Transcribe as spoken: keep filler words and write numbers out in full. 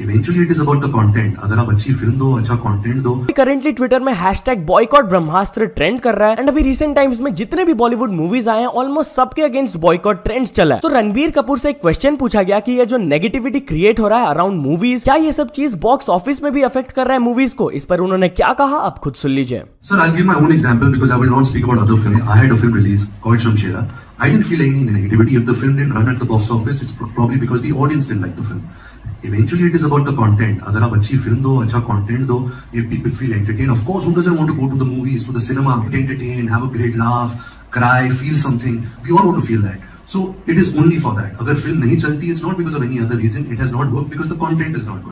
Eventually it is about the content. अगर आप अच्छी फिल्म दो, अच्छा कंटेंट दो। करेंटली ट्विटर में हैशटैग बॉयकॉट ब्रह्मास्त्र ट्रेंड कर रहा है एंड अभी रिसेंट टाइम्स में जितने भी बॉलीवुड मूवीज आए हैं ऑलमोस्ट सबके अगेंस्ट बॉयकॉट ट्रेंड्स चला है। तो रणबीर कपूर से एक क्वेश्चन पूछा गया कि ये जो नेगेटिविटी क्रिएट हो रहा है अराउंड मूवीज, क्या ये सब चीज बॉक्स ऑफिस में भी अफेक्ट कर रहा है मूवीज को? इस पर उन्होंने क्या कहा आप खुद सुन लीजिए। Sir, I'll give my own example because I will not speak about other films. I had a film release called Shamshera. I didn't feel any negativity. If the film didn't run at the box office, it's probably because the audience didn't like the film. Eventually, it is about the content. अगर आप अच्छी film दो, अच्छा content दो, if people feel entertained, of course, who doesn't want to go to the movies, to the cinema, get entertained, have a great laugh, cry, feel something? We all want to feel that. So it is only for that. अगर film नहीं चलती, it's not because of any other reason. It has not worked because the content is not good.